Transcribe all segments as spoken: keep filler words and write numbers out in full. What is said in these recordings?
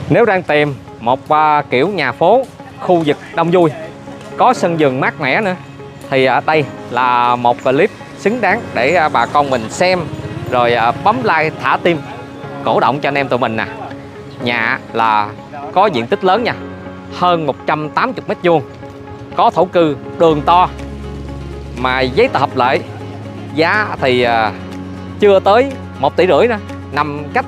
Nếu đang tìm một uh, kiểu nhà phố khu vực đông vui, có sân vườn mát mẻ nữa, thì ở đây là một clip xứng đáng để uh, bà con mình xem rồi uh, bấm like thả tim cổ động cho anh em tụi mình nè. Nhà là có diện tích lớn nha, hơn một trăm tám mươi mét vuông, có thổ cư, đường to, mà giấy tờ hợp lệ, giá thì uh, chưa tới một tỷ rưỡi nữa, nằm cách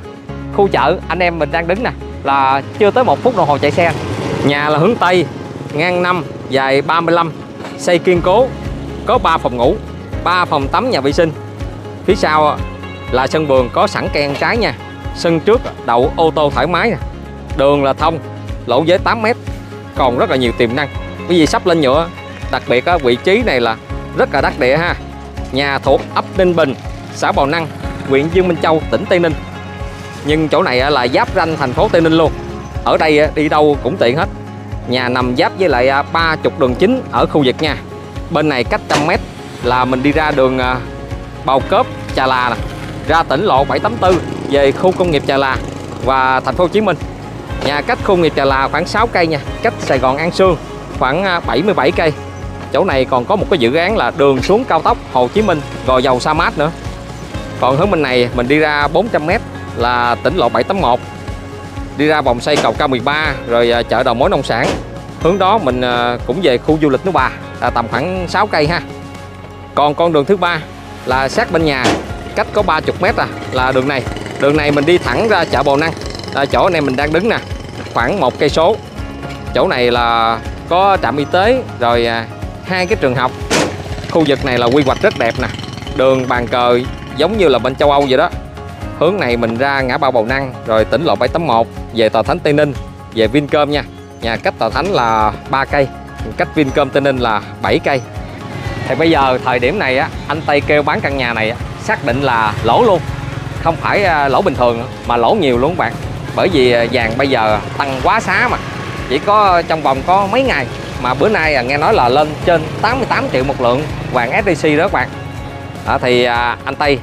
khu chợ anh em mình đang đứng nè là chưa tới một phút đồng hồ chạy xe. Nhà là hướng Tây, ngang năm, dài ba mươi lăm, xây kiên cố, có ba phòng ngủ, ba phòng tắm, nhà vệ sinh. Phía sau là sân vườn có sẵn cây ăn trái nha. Sân trước đậu ô tô thoải mái nè. Đường là thông, lỗ giới tám mét, còn rất là nhiều tiềm năng. Bởi vì sắp lên nhựa, đặc biệt á, vị trí này là rất là đắc địa ha. Nhà thuộc ấp Ninh Bình, xã Bào Năng, huyện Dương Minh Châu, tỉnh Tây Ninh. Nhưng chỗ này là giáp ranh thành phố Tây Ninh luôn. Ở đây đi đâu cũng tiện hết. Nhà nằm giáp với lại ba mươi đường chính ở khu vực nha. Bên này cách trăm mét là mình đi ra đường Bào Cớp, Trà Là nè, ra tỉnh lộ bảy tám tư về khu công nghiệp Trà Là và thành phố Hồ Chí Minh. Nhà cách khu công nghiệp Trà Là khoảng sáu cây nha, cách Sài Gòn An Sương khoảng bảy mươi bảy cây. Chỗ này còn có một cái dự án là đường xuống cao tốc Hồ Chí Minh Gò Dầu Sa Mát nữa. Còn hướng bên này mình đi ra bốn trăm mét là tỉnh lộ bảy tám mốt, đi ra vòng xoay cầu K mười ba rồi chợ đầu mối nông sản. Hướng đó mình cũng về khu du lịch Núi Bà, là tầm khoảng sáu cây ha. Còn con đường thứ ba là sát bên nhà, cách có ba mươi mét à, là đường này. Đường này mình đi thẳng ra chợ Bào Năng, là chỗ này mình đang đứng nè, khoảng một cây số. Chỗ này là có trạm y tế rồi hai cái trường học. Khu vực này là quy hoạch rất đẹp nè, đường bàn cờ giống như là bên châu Âu vậy đó. Hướng này mình ra ngã ba Bào Năng rồi tỉnh lộ bảy tám mốt về Tòa Thánh Tây Ninh, về Vincom nha. Nhà cách Tòa Thánh là ba cây, cách Vincom Tây Ninh là bảy cây. Thì bây giờ thời điểm này á, anh Tây kêu bán căn nhà này á, xác định là lỗ luôn. Không phải lỗ bình thường mà lỗ nhiều luôn các bạn. Bởi vì vàng bây giờ tăng quá xá mà. Chỉ có trong vòng có mấy ngày mà bữa nay nghe nói là lên trên tám mươi tám triệu một lượng vàng ét gi xê đó các bạn. À, thì à, anh Tây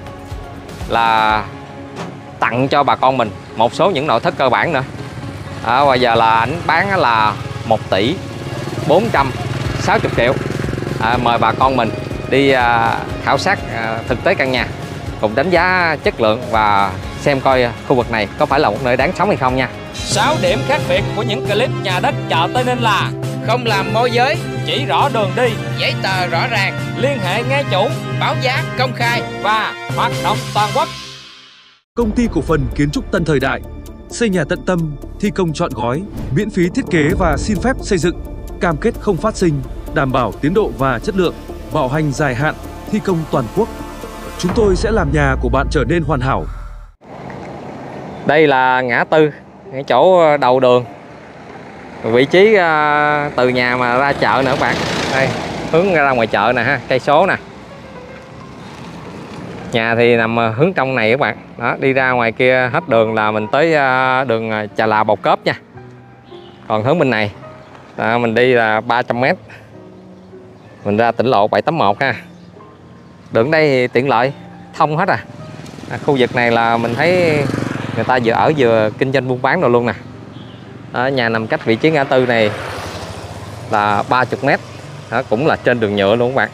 là tặng cho bà con mình một số những nội thất cơ bản nữa. À, bây giờ là ảnh bán là một tỷ bốn trăm sáu mươi triệu. À, mời bà con mình đi à, khảo sát à, thực tế căn nhà, cùng đánh giá chất lượng và xem coi khu vực này có phải là một nơi đáng sống hay không nha. sáu điểm khác biệt của những clip nhà đất chợ Tây Ninh là không làm môi giới, chỉ rõ đường đi, giấy tờ rõ ràng, liên hệ ngay chủ, báo giá công khai và hoạt động toàn quốc. Công ty cổ phần kiến trúc Tân Thời Đại, xây nhà tận tâm, thi công trọn gói, miễn phí thiết kế và xin phép xây dựng, cam kết không phát sinh, đảm bảo tiến độ và chất lượng, bảo hành dài hạn, thi công toàn quốc. Chúng tôi sẽ làm nhà của bạn trở nên hoàn hảo. Đây là ngã tư, cái chỗ đầu đường, vị trí uh, từ nhà mà ra chợ nữa các bạn. Đây, hướng ra ngoài chợ nè ha, cây số nè. Nhà thì nằm hướng trong này các bạn. Đó, đi ra ngoài kia hết đường là mình tới uh, đường Trà Là Bào Cớp nha. Còn hướng bên này à, mình đi là ba trăm mét, mình ra tỉnh lộ bảy tám mốt ha. Đường đây thì tiện lợi, thông hết à. À, khu vực này là mình thấy người ta vừa ở vừa kinh doanh buôn bán rồi luôn nè. Ở nhà nằm cách vị trí ngã tư này là ba mươi mét. Đó, cũng là trên đường nhựa luôn các bạn.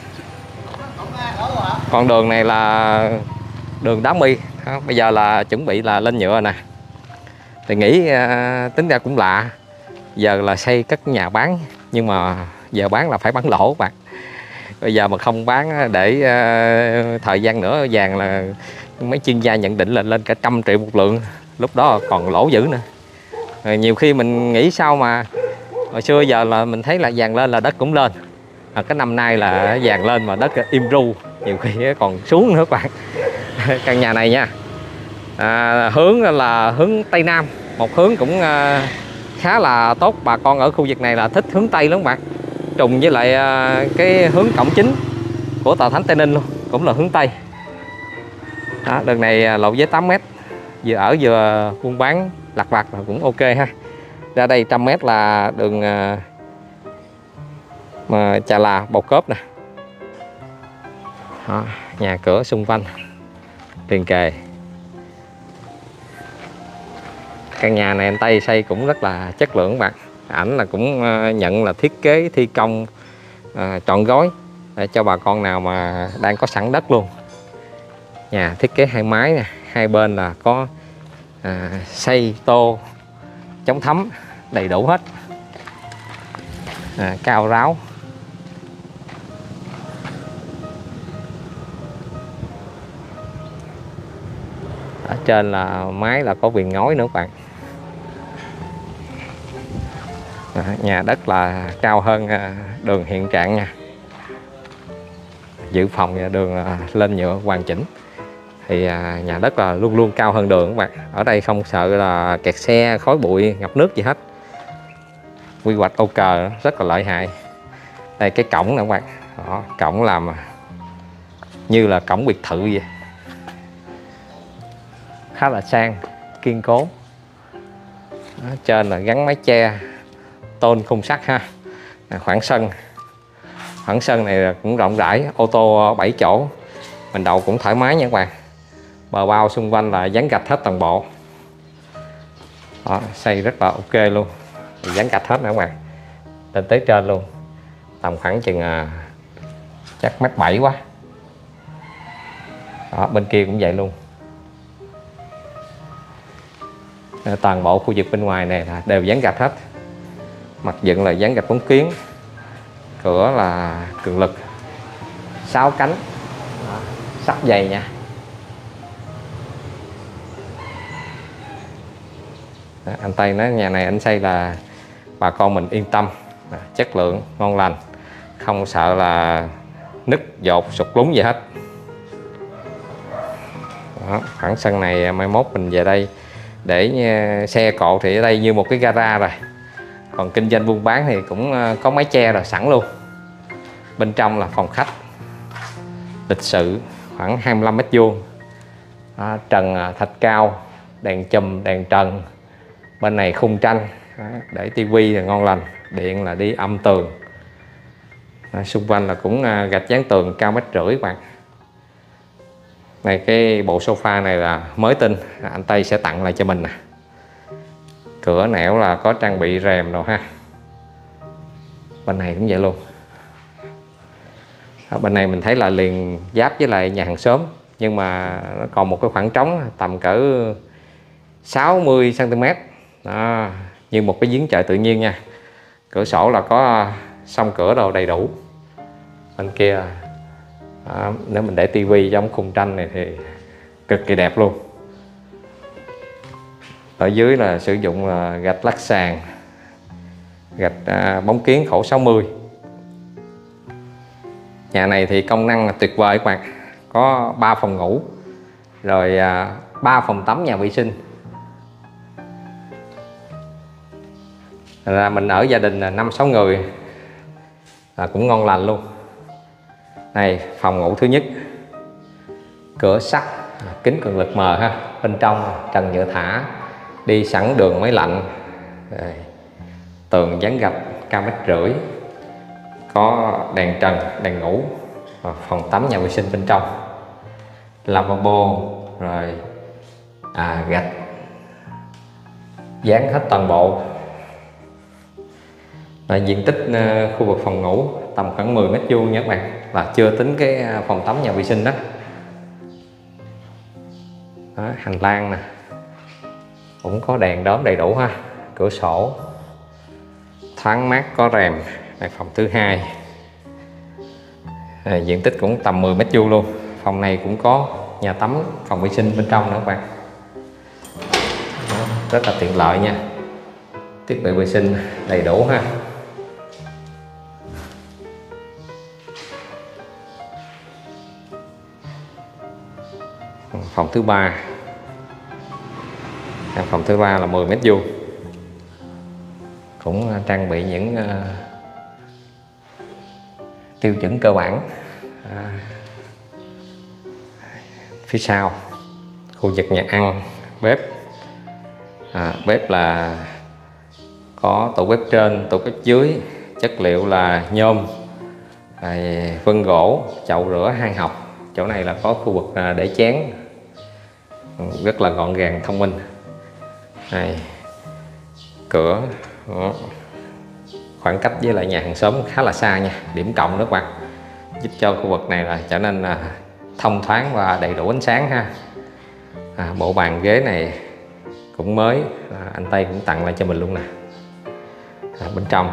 Con đường này là đường đá mi. Đó, bây giờ là chuẩn bị là lên nhựa nè. Thì nghĩ uh, tính ra cũng lạ, giờ là xây các nhà bán nhưng mà giờ bán là phải bán lỗ các bạn. Bây giờ mà không bán để uh, thời gian nữa vàng là mấy chuyên gia nhận định là lên cả trăm triệu một lượng, lúc đó còn lỗ dữ nữa. Rồi nhiều khi mình nghĩ sao mà hồi xưa giờ là mình thấy là vàng lên là đất cũng lên, à, cái năm nay là vàng lên mà đất im ru, nhiều khi còn xuống nữa các bạn. Căn nhà này nha, à, hướng là hướng Tây Nam, một hướng cũng uh, khá là tốt. Bà con ở khu vực này là thích hướng Tây lắm các bạn, trùng với lại uh, cái hướng cổng chính của Tòa Thánh Tây Ninh luôn, cũng là hướng Tây. Đó, đường này lộ giới tám mét, vừa ở vừa buôn bán lặt vặt là cũng ok ha. Ra đây trăm mét là đường uh, mà Trà Là Bào Cớp nè. Đó, nhà cửa xung quanh liền kề. Căn nhà này anh Tây xây cũng rất là chất lượng các bạn. Ảnh là cũng nhận là thiết kế thi công à, trọn gói để cho bà con nào mà đang có sẵn đất luôn. Nhà thiết kế hai mái nè, hai bên là có à, xây tô chống thấm đầy đủ hết, à, cao ráo. Ở trên là mái là có viền ngói nữa các bạn. À, nhà đất là cao hơn à, đường hiện trạng nha. Dự phòng và đường à, lên nhựa hoàn chỉnh. Thì à, nhà đất là luôn luôn cao hơn đường các bạn. Ở đây không sợ là kẹt xe, khói bụi, ngập nước gì hết. Quy hoạch Âu Cờ rất là lợi hại. Đây cái cổng nè các bạn. Đó, cổng làm như là cổng biệt thự vậy. Khá là sang, kiên cố. Đó, trên là gắn mái che, tôn khung sắt ha. Khoảng sân, khoảng sân này cũng rộng rãi, ô tô bảy chỗ, mình đậu cũng thoải mái nha các bạn. Bờ bao xung quanh là dán gạch hết toàn bộ. Đó, xây rất là ok luôn, dán gạch hết nè các bạn, lên tới trên luôn, tầm khoảng chừng à, chắc mét bảy quá. Đó, bên kia cũng vậy luôn. Toàn bộ khu vực bên ngoài này là đều dán gạch hết. Mặt dựng là dán gạch bóng kiến. Cửa là cường lực sáu cánh. Đó, sắt dày nha. Đó, anh Tây nói nhà này anh xây là bà con mình yên tâm. Đó, chất lượng ngon lành, không sợ là nứt dột sụt lún gì hết. Đó, khoảng sân này mai mốt mình về đây để xe cộ thì ở đây như một cái gara rồi. Còn kinh doanh buôn bán thì cũng có mái che rồi sẵn luôn. Bên trong là phòng khách lịch sự khoảng hai mươi lăm mét vuông. Đó, trần thạch cao, đèn chùm, đèn trần. Bên này khung tranh. Đó, để tivi là ngon lành, điện là đi âm tường. Đó, xung quanh là cũng gạch dán tường cao mét rưỡi các bạn. Này cái bộ sofa này là mới tinh, anh Tây sẽ tặng lại cho mình nè. Cửa nẻo là có trang bị rèm rồi ha. Bên này cũng vậy luôn. Ở bên này mình thấy là liền giáp với lại nhà hàng xóm, nhưng mà nó còn một cái khoảng trống tầm cỡ sáu mươi xăng ti mét. Đó, như một cái giếng trời tự nhiên nha. Cửa sổ là có song cửa đồ đầy đủ. Bên kia đó, nếu mình để tivi trong khung tranh này thì cực kỳ đẹp luôn. Ở dưới là sử dụng là gạch lát sàn, gạch à, bóng kiến khổ sáu mươi. Nhà này thì công năng là tuyệt vời các bạn. Có ba phòng ngủ, rồi à, ba phòng tắm, nhà vệ sinh. Là mình ở gia đình là năm sáu người là cũng ngon lành luôn. Này phòng ngủ thứ nhất, cửa sắt, kính cường lực mờ ha. Bên trong trần nhựa thả, đi sẵn đường máy lạnh. Rồi, tường dán gạch cao mét rưỡi, có đèn trần, đèn ngủ. Và phòng tắm, nhà vệ sinh bên trong, lavabo, rồi à, gạch dán hết toàn bộ. Và diện tích uh, khu vực phòng ngủ tầm khoảng mười mét vuông nha các bạn, là chưa tính cái phòng tắm, nhà vệ sinh đó. Đó, hành lang nè, cũng có đèn đóm đầy đủ ha. Cửa sổ thoáng mát, có rèm. Đây phòng thứ hai, à, diện tích cũng tầm mười mét vuông luôn. Phòng này cũng có nhà tắm, phòng vệ sinh bên trong nữa các bạn. Đó, rất là tiện lợi nha. Thiết bị vệ sinh đầy đủ ha. Phòng thứ ba, phòng thứ ba là mười mét vuông, cũng trang bị những uh, tiêu chuẩn cơ bản. À, phía sau khu vực nhà ăn, bếp. À, bếp là có tủ bếp trên, tủ bếp dưới, chất liệu là nhôm, à, vân gỗ, chậu rửa hai học. Chỗ này là có khu vực để chén, rất là gọn gàng, thông minh. Đây, cửa đó. Khoảng cách với lại nhà hàng xóm khá là xa nha, điểm cộng đó các bạn, giúp cho khu vực này là trở nên là thông thoáng và đầy đủ ánh sáng ha. À, bộ bàn ghế này cũng mới, à, anh Tây cũng tặng lại cho mình luôn nè. À, bên trong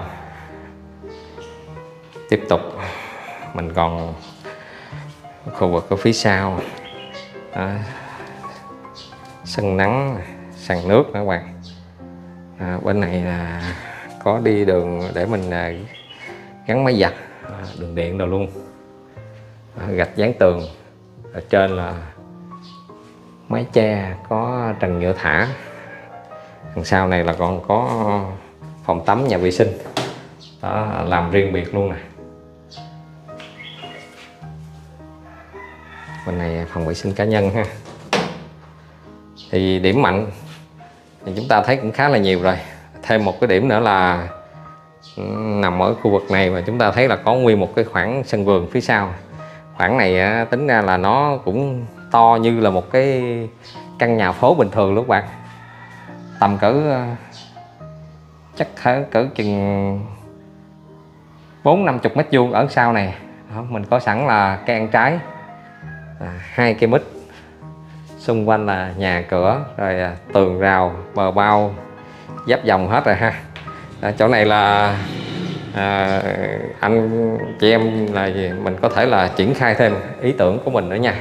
tiếp tục mình còn khu vực ở phía sau, à, sân nắng, sàn nước các bạn. À, bên này là có đi đường để mình à, gắn máy giặt, à, đường điện đâu luôn, à, gạch dán tường. Ở trên là mái che có trần nhựa thả. Đằng sau này là còn có phòng tắm, nhà vệ sinh đó, làm riêng biệt luôn nè. Bên này phòng vệ sinh cá nhân ha. Thì điểm mạnh thì chúng ta thấy cũng khá là nhiều rồi. Thêm một cái điểm nữa là nằm ở khu vực này mà chúng ta thấy là có nguyên một cái khoảng sân vườn phía sau. Khoảng này tính ra là nó cũng to như là một cái căn nhà phố bình thường luôn các bạn. Tầm cỡ chắc cỡ chừng bốn năm chục mét vuông ở sau này. Đó, mình có sẵn là cây ăn trái, à, hai cây mít, xung quanh là nhà cửa, rồi à, tường rào, bờ bao giáp vòng hết rồi ha. À, chỗ này là à, anh chị em là gì? Mình có thể là triển khai thêm ý tưởng của mình nữa nha.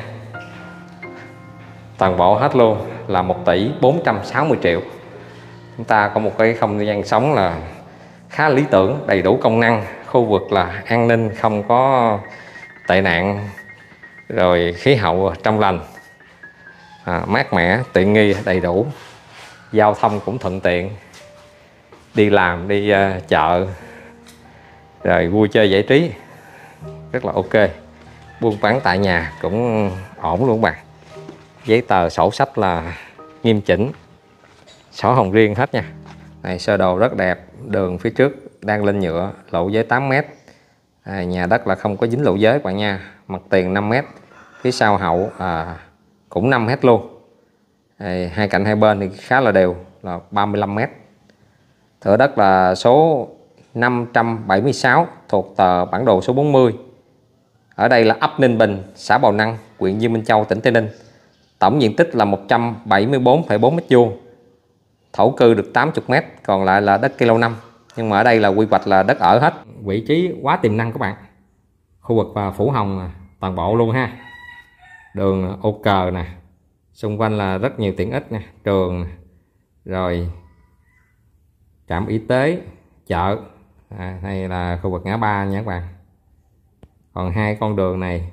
Toàn bộ hết luôn là một tỷ bốn trăm sáu mươi triệu. Chúng ta có một cái không gian sống là khá lý tưởng, đầy đủ công năng, khu vực là an ninh, không có tệ nạn, rồi khí hậu trong lành, à, mát mẻ, tiện nghi đầy đủ, giao thông cũng thuận tiện, đi làm, đi uh, chợ, rồi vui chơi giải trí rất là ok. Buôn bán tại nhà cũng ổn luôn các bạn. Giấy tờ sổ sách là nghiêm chỉnh, sổ hồng riêng hết nha. Này, sơ đồ rất đẹp, đường phía trước đang lên nhựa, lộ giới tám mét. À, nhà đất là không có dính lộ giới các bạn nha. Mặt tiền năm mét, phía sau hậu à, cũng năm mét luôn. À, hai cạnh hai bên thì khá là đều, là ba mươi lăm mét. Thửa đất là số năm trăm bảy mươi sáu, thuộc tờ bản đồ số bốn mươi. Ở đây là ấp Ninh Bình, xã Bào Năng, huyện Dương Minh Châu, tỉnh Tây Ninh. Tổng diện tích là một trăm bảy mươi bốn phẩy bốn mét vuông. Thổ cư được tám mươi mét, còn lại là đất cây lâu năm. Nhưng mà ở đây là quy hoạch là đất ở hết. Vị trí quá tiềm năng các bạn. Khu vực và phủ hồng toàn bộ luôn ha. Đường ô cờ nè, xung quanh là rất nhiều tiện ích nè, trường, rồi trạm y tế, chợ. À, đây là khu vực ngã ba nha các bạn. Còn hai con đường này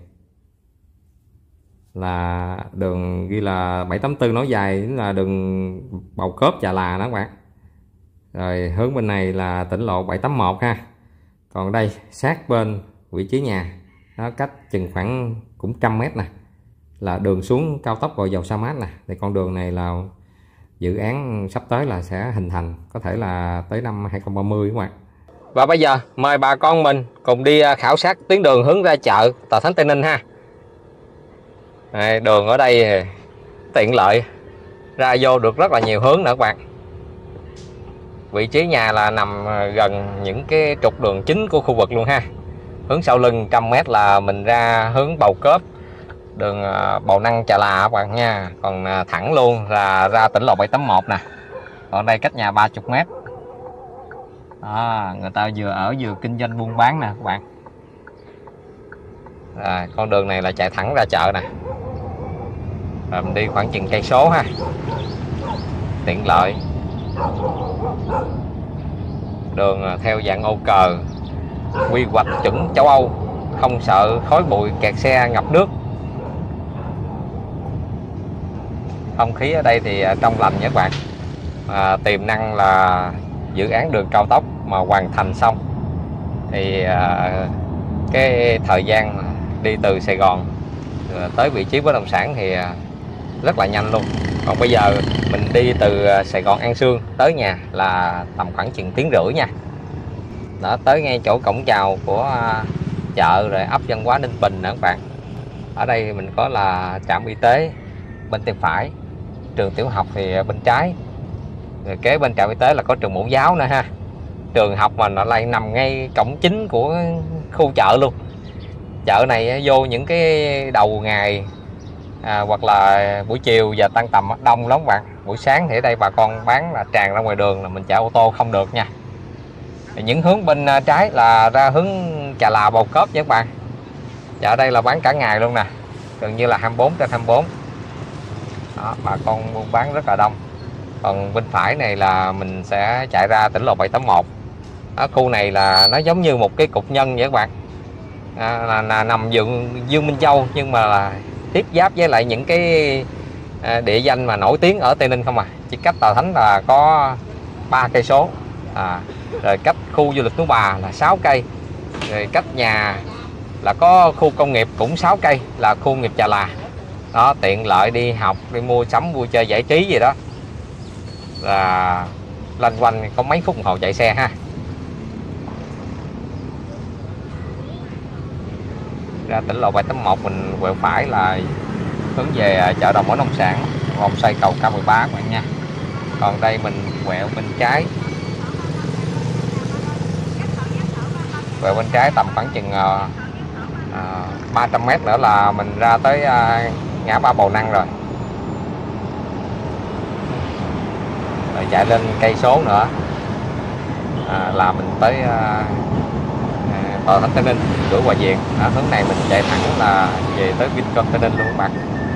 là đường ghi là bảy tám tư nối dài, là đường Bầu Cốp, Chà Là đó các bạn. Rồi hướng bên này là tỉnh lộ bảy tám mốt ha. Còn đây sát bên vị trí nhà, nó cách chừng khoảng cũng trăm mét nè, là đường xuống cao tốc Gò Dầu Sa Mát nè. Thì con đường này là dự án sắp tới là sẽ hình thành, có thể là tới năm hai không ba mươi các bạn. Và bây giờ mời bà con mình cùng đi khảo sát tuyến đường hướng ra chợ Tòa Thánh Tây Ninh ha. Đây, đường ở đây tiện lợi, ra vô được rất là nhiều hướng nữa các bạn. Vị trí nhà là nằm gần những cái trục đường chính của khu vực luôn ha. Hướng sau lưng trăm mét là mình ra hướng Bầu Cốp, đường Bào Năng, Chà Là các bạn nha. Còn thẳng luôn là ra tỉnh lộ bảy tám mốt nè. Còn đây cách nhà ba mươi mét. Đó, người ta vừa ở vừa kinh doanh buôn bán nè các bạn. Rồi, con đường này là chạy thẳng ra chợ nè. Rồi mình đi khoảng chừng cây số ha, tiện lợi. Đường theo dạng ô cờ, quy hoạch chuẩn châu Âu, không sợ khói bụi, kẹt xe, ngập nước. Không khí ở đây thì trong lành nha các bạn. À, tiềm năng là dự án đường cao tốc mà hoàn thành xong thì à, cái thời gian đi từ Sài Gòn tới vị trí bất động sản thì rất là nhanh luôn. Còn bây giờ mình đi từ Sài Gòn An Sương tới nhà là tầm khoảng chừng tiếng rưỡi nha. Đó, tới ngay chỗ cổng chào của chợ rồi ấp văn hóa Ninh Bình nè các bạn. Ở đây mình có là trạm y tế bên tay phải, trường tiểu học thì bên trái. Rồi kế bên trạm y tế là có trường mẫu giáo nữa ha. Trường học mà nó lại nằm ngay cổng chính của khu chợ luôn. Chợ này vô những cái đầu ngày à, hoặc là buổi chiều giờ tan tầm đông lắm bạn. Buổi sáng thì ở đây bà con bán là tràn ra ngoài đường là mình chạy ô tô không được nha. Những hướng bên trái là ra hướng Chà Là, Bầu Cớp nha các bạn. Và ở đây là bán cả ngày luôn nè, gần như là hai mươi bốn trên hai mươi bốn. Đó, bà con buôn bán rất là đông. Còn bên phải này là mình sẽ chạy ra tỉnh lộ bảy tám mốt. Ở khu này là nó giống như một cái cục nhân vậy các bạn. À, là, là nằm vườn Dương Minh Châu nhưng mà là tiếp giáp với lại những cái à, địa danh mà nổi tiếng ở Tây Ninh không à. Chỉ cách Tòa Thánh là có ba cây số. À, rồi cách khu du lịch Núi Bà là sáu cây. Rồi cách nhà là có khu công nghiệp cũng sáu cây là khu công nghiệp Chà Là. Đó, tiện lợi đi học, đi mua sắm, vui chơi giải trí gì đó. Là loanh quanh có mấy phút đồng hồ chạy xe ha. Ra tỉnh lộ bảy tám mốt mình quẹo phải là hướng về chợ đầu mối nông sản, vòng xoay cầu K mười ba các bạn nha. Còn đây mình quẹo bên trái. Quẹo bên trái tầm khoảng chừng uh, uh, ba trăm mét nữa là mình ra tới uh, ngã ba Bầu Năng rồi. Rồi chạy lên cây số nữa à, là mình tới uh, Tòa Thánh Tây Ninh, cửa Hòa Diện. À, hướng này mình chạy thẳng là về tới Vincom Tây Ninh luôn các bạn.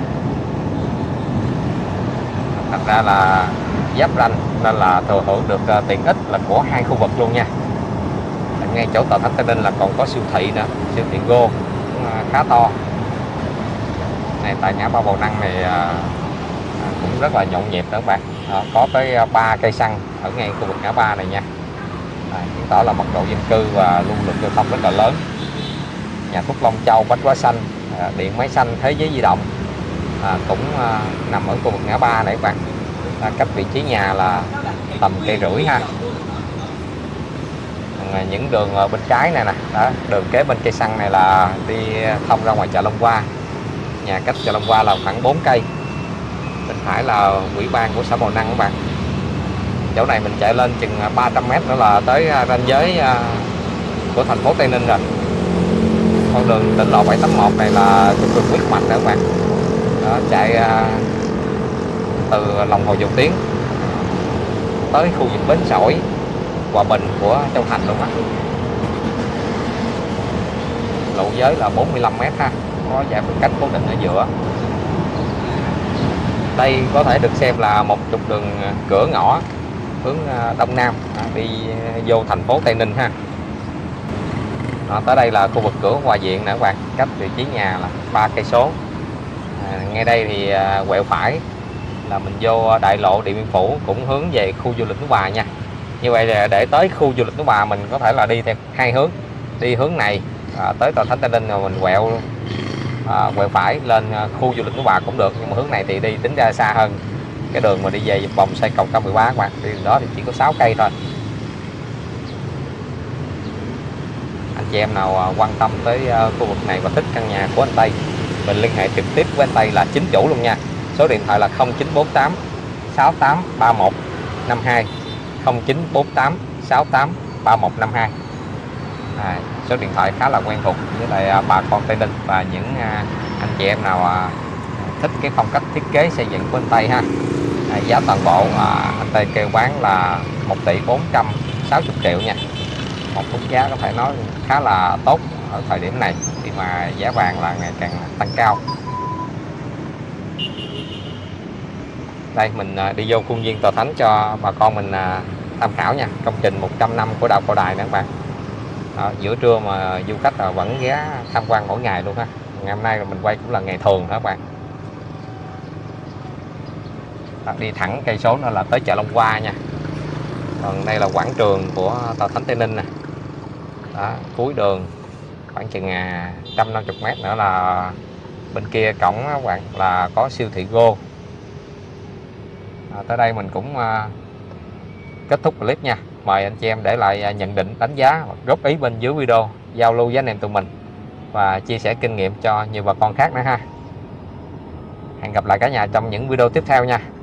Thành ra là giáp ranh nên là thừa hưởng được uh, tiện ích là của hai khu vực luôn nha. Ngay chỗ Tòa Thánh Tây Ninh là còn có siêu thị nữa, siêu thị Go uh, khá to. Này tại ngã ba Bầu Năng này uh, cũng rất là nhộn nhịp đó các bạn. Đó, có tới ba cây xăng ở ngay khu vực ngã ba này nha. À, chứng tỏ là mật độ dân cư và lưu lượng giao thông rất là lớn. Nhà thuốc Long Châu, Bách Hóa Xanh, à, điện máy xanh, Thế Giới Di Động à, cũng à, nằm ở khu vực ngã ba này các bạn. À, cách vị trí nhà là tầm cây rưỡi ha. À, những đường ở bên trái này nè, đó, đường kế bên cây xăng này là đi thông ra ngoài chợ Long Hoa. Nhà cách chợ Long Hoa là khoảng bốn cây. Bên phải là ủy ban của xã Bầu Năng các bạn. Chỗ này mình chạy lên chừng ba trăm mét nữa là tới ranh giới của thành phố Tây Ninh rồi. Con đường tỉnh lộ bảy tám mốt này là trục đường huyết mạch đó các bạn. Đó, chạy từ lòng hồ Dầu Tiếng tới khu vực Bến Sỏi, Hòa Bình của Châu Thành luôn á. Lộ giới là bốn mươi lăm mét ha, có giải phân cách cố định ở giữa. Đây có thể được xem là một trục đường cửa ngõ hướng đông nam đi vô thành phố Tây Ninh ha. Đó, tới đây là khu vực cửa Hòa Diện nè các bạn, cách vị trí nhà là ba cây số. À, ngay đây thì à, quẹo phải là mình vô đại lộ Điện Biên Phủ, cũng hướng về khu du lịch Núi Bà nha. Như vậy là để tới khu du lịch Núi Bà mình có thể là đi theo hai hướng, đi hướng này à, tới Tòa Thánh Tây Ninh rồi mình quẹo à, quẹo phải lên khu du lịch Núi Bà cũng được, nhưng mà hướng này thì đi tính ra xa hơn cái đường mà đi về vòng xoay cầu K mười ba các bạn. Đi đó thì chỉ có sáu cây thôi. Anh chị em nào quan tâm tới khu vực này và thích căn nhà của anh Tây, mình liên hệ trực tiếp với anh Tây là chính chủ luôn nha. Số điện thoại là không chín bốn tám sáu tám ba một năm hai, không chín bốn tám sáu tám ba một năm hai. À, số điện thoại khá là quen thuộc với lại bà con Tây Ninh và những anh chị em nào thích cái phong cách thiết kế xây dựng của anh Tây ha. À, giá toàn bộ à, anh Tây kêu bán là một tỷ bốn trăm sáu mươi triệu nha. Một mức giá có thể nói khá là tốt ở thời điểm này khi mà giá vàng là ngày càng tăng cao. Đây mình đi vô khuôn viên Tòa Thánh cho bà con mình tham khảo nha. Công trình một trăm năm của Đạo Cầu Đài nè các bạn. Đó, giữa trưa mà du khách vẫn ghé tham quan mỗi ngày luôn ha. Ngày hôm nay mình quay cũng là ngày thường đó các bạn. Đó, đi thẳng cây số nữa là tới chợ Long Hoa nha. Còn đây là quảng trường của Tòa Thánh Tây Ninh nè. Đó, cuối đường khoảng chừng một trăm năm mươi mét nữa là bên kia cổng các bạn là có siêu thị Go. À, tới đây mình cũng uh, kết thúc clip nha. Mời anh chị em để lại nhận định, đánh giá, góp ý bên dưới video, giao lưu với anh em tụi mình và chia sẻ kinh nghiệm cho nhiều bà con khác nữa ha. Hẹn gặp lại cả nhà trong những video tiếp theo nha.